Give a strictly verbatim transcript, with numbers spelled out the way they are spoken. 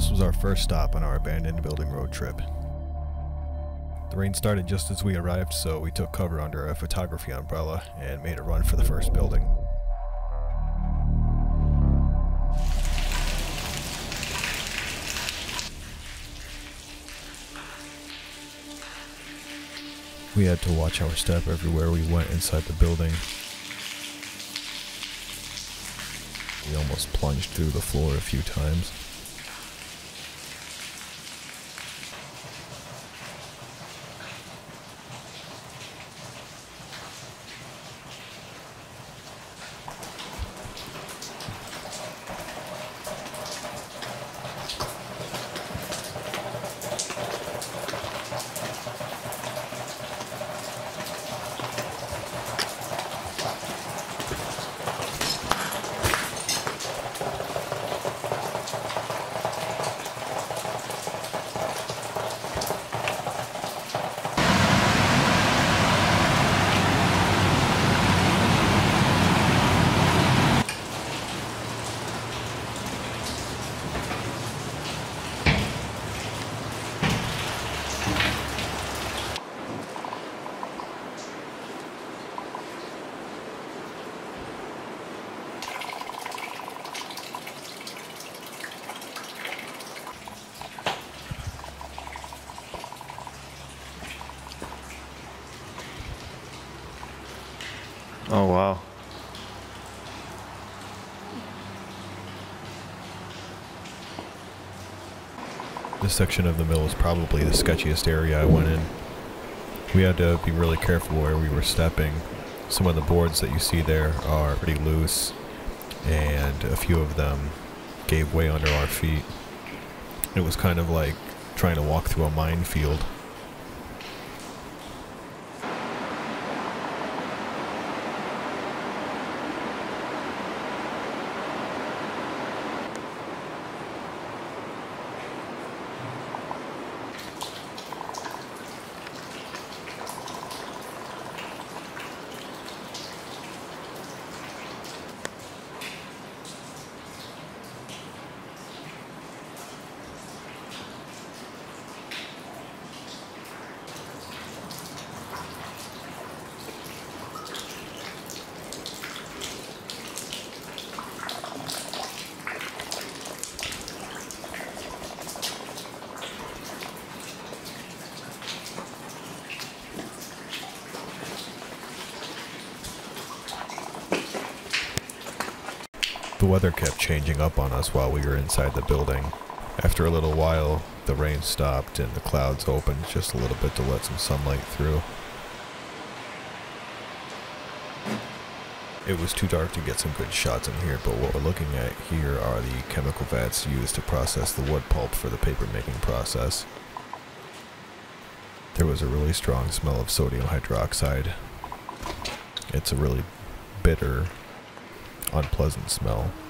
This was our first stop on our abandoned building road trip. The rain started just as we arrived, so we took cover under a photography umbrella and made a run for the first building. We had to watch our step everywhere we went inside the building. We almost plunged through the floor a few times. Oh, wow. This section of the mill is probably the sketchiest area I went in. We had to be really careful where we were stepping. Some of the boards that you see there are pretty loose, and a few of them gave way under our feet. It was kind of like trying to walk through a minefield. The weather kept changing up on us while we were inside the building. After a little while, the rain stopped and the clouds opened just a little bit to let some sunlight through. It was too dark to get some good shots in here, but what we're looking at here are the chemical vats used to process the wood pulp for the paper making process. There was a really strong smell of sodium hydroxide. It's a really bitter, unpleasant smell.